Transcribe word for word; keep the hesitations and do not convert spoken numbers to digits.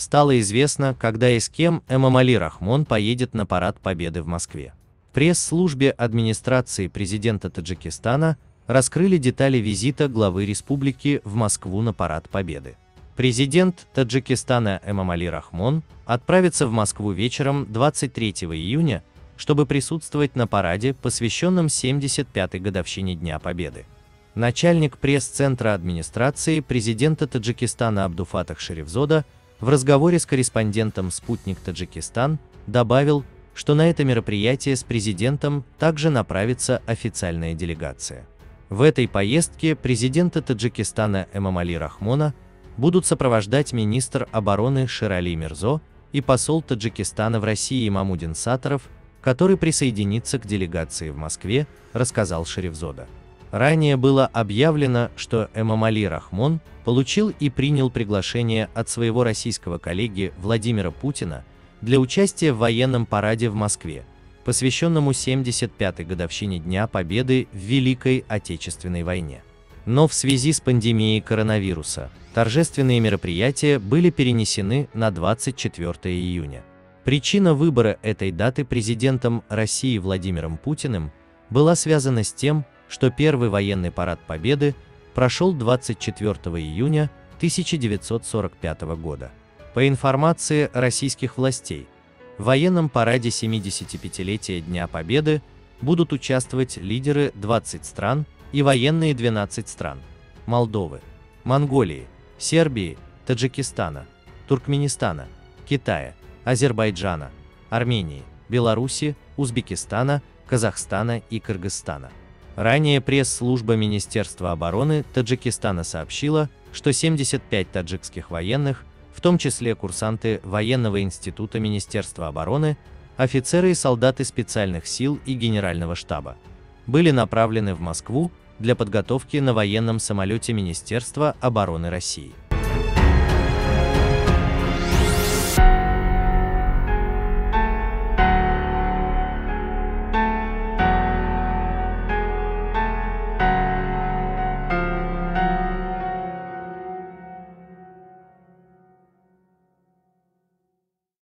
Стало известно, когда и с кем Эмомали Рахмон поедет на парад Победы в Москве. В пресс-службе администрации президента Таджикистана раскрыли детали визита главы республики в Москву на парад Победы. Президент Таджикистана Эмомали Рахмон отправится в Москву вечером двадцать третьего июня, чтобы присутствовать на параде, посвященном семьдесят пятой годовщине Дня Победы. Начальник пресс-центра администрации президента Таджикистана Абдуфатах Шерифзода в разговоре с корреспондентом «Спутник Таджикистан» добавил, что на это мероприятие с президентом также направится официальная делегация. В этой поездке президента Таджикистана Эмомали Рахмона будут сопровождать министр обороны Шерали Мирзо и посол Таджикистана в России Мамудин Сатаров, который присоединится к делегации в Москве, рассказал Шерифзода. Ранее было объявлено, что Эмомали Рахмон получил и принял приглашение от своего российского коллеги Владимира Путина для участия в военном параде в Москве, посвященному семьдесят пятой годовщине Дня Победы в Великой Отечественной войне. Но в связи с пандемией коронавируса торжественные мероприятия были перенесены на двадцать четвёртое июня. Причина выбора этой даты президентом России Владимиром Путиным была связана с тем, что первый военный парад Победы прошел двадцать четвёртого июня тысяча девятьсот сорок пятого года. По информации российских властей, в военном параде семидесятипятилетия Дня Победы будут участвовать лидеры двадцати стран и военные двенадцати стран – Молдовы, Монголии, Сербии, Таджикистана, Туркменистана, Китая, Азербайджана, Армении, Беларуси, Узбекистана, Казахстана и Кыргызстана. Ранее пресс-служба Министерства обороны Таджикистана сообщила, что семьдесят пять таджикских военных, в том числе курсанты военного института Министерства обороны, офицеры и солдаты специальных сил и Генерального штаба, были направлены в Москву для подготовки на военном самолете Министерства обороны России.